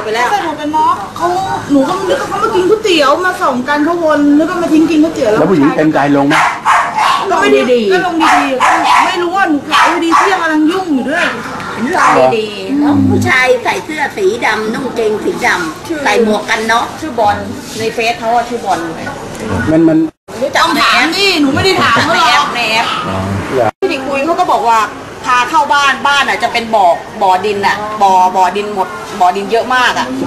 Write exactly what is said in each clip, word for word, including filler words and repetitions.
ไปแล้วใส่หมวกกันน็อกเขาหนูก็นึกว่าเขามากินก๋วยเตี๋ยวมาส่งกันเขาวนนึกว่ามาทิ้งกินก๋วยเตี๋ยวแล้วผู้หญิงเต็มใจลงไหมก็ไม่ดีก็ลงดีๆก็ไม่รู้ว่าหนูขายดีเที่ยงกำลังยุ่งอยู่ด้วยเห็นลองดีๆแล้วผู้ชายใส่เสื้อสีดำนุ่งเกงสีดำใส่หมวกกันน็อกชื่อบอลในเฟซเขาอะชื่อบอลมันมันต้องถามนี่หนูไม่ได้ถามเขาหรอกในแอปที่ดิคุยเขาก็บอกว่าพาเข้าบ้านบ้านอ่ะจะเป็นบ่อบ่อดินอ่ะบ่อบ่อดินหมดบ่อดินเยอะมากอ่ะ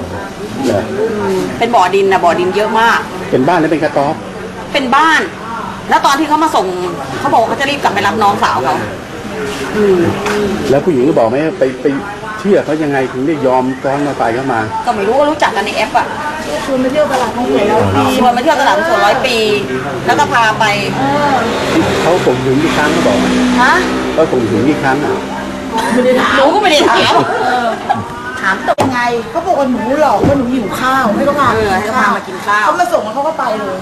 เป็นบ่อดินอ่ะบ่อดินเยอะมากเป็นบ้านหรือเป็นกระต๊อบเป็นบ้านแล้วตอนที่เขามาส่งเขาบอกว่าเขาจะรีบกลับไปรับน้องสาวเขาแล้วผู้หญิงก็บอกไหมไปไปเชื่อเขายังไงถึงได้ยอมซ้อนมาไปเข้ามาก็ไม่รู้ว่ารู้จักกันในแอปอ่ะชวนไปเที่ยวตลาดท่องเที่ยวร้อยปีชวนไปเที่ยวตลาดท่องเที่ยวร้อยปีแล้วก็พาไปเขาส่งถึงกี่ครั้งเขาบอกฮะเขาส่งถึงกี่ครั้งอ่ะไม่ได้ถามหนูก็ไม่ได้ถามถามตัวยังไงเขาบอกว่าหนูหลอกว่าหนูหิวข้าวให้เขาพาให้เขาพามากินข้าวเขามาส่งแล้วเขาก็ไปเลย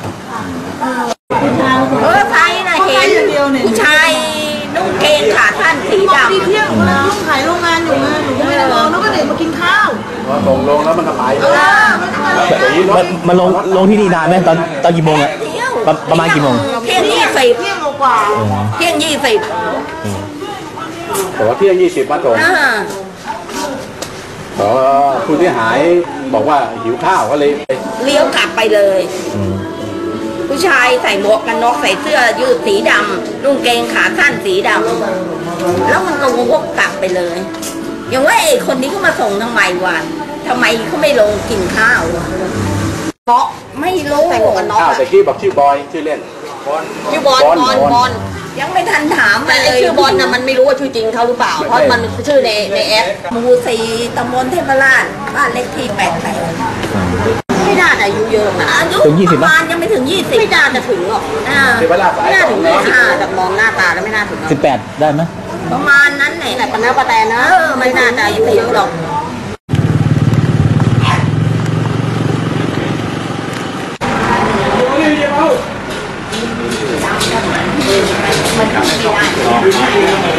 เออไปนะเห็นผู้ชายนุ่งเกงขาสั้นสีดำที่เที่ยงกำลังยุ่งขายโรงงานอยู่ไงหนูก็ไม่ได้มองนึกว่าเด็กมากินข้าวส่งลงแล้วมันก็ไปมันมันลงลงที่นี่นานไหมตอนตอนกี่โมงอะประมาณกี่โมงเที่ยงยี่สิบเที่ยงกว่าเที่ยงยี่สิบแต่ว่าเที่ยงยี่สิบมาส่งขอผู้ที่หายบอกว่าหิวข้าวก็เลยเลี้ยวกลับไปเลยผู้ชายใส่หมวกกันน็อกใส่เสื้อยืดสีดำนุ่งเกงขาสั้นสีดำแล้วมันก็วกกลับไปเลยอย่างว่าไอ้คนนี้ก็มาส่งทำไมวะทำไมเขาไม่ลงกินข้าวเพราะไม่รู้ใส่หมวกกันน็อกแต่ที่บอกชื่อบอยชื่อเล่นบอลชื่อบอลบอลบอลยังไม่ทันถามเลยชื่อบอลน่ะมันไม่รู้ว่าชื่อจริงเขาหรือเปล่าเพราะมันชื่อในในแอปหมู่สี่ตำบลเทพราชบ้านเลขที่แปดแปดไม่น่าจะอายุเยอะนะอายุประมาณยังไม่ถึงยี่สิบไม่น่าจะถึงหรอกอ่าไม่น่าถึงยี่สิบห้าแต่มองหน้าตาแล้วไม่น่าถึงสิบแปดได้ไหมประมาณนั้นแหละปนปะแตนะเออไม่น่าจะอายุเยอะหรอกมันไม่ได้